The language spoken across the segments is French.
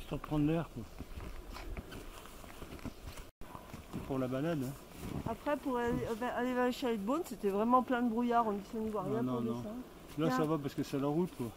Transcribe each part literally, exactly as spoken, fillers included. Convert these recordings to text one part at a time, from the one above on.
histoire de prendre l'air quoi. Pour la balade. Hein. Après, pour aller, aller vers les chalets de Beaune, c'était vraiment plein de brouillard. On dit ça n'y voit rien non, pour non. descendre. Là, Tiens. ça va parce que c'est la route quoi.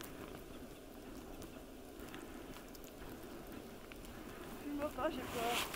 J'ai peur.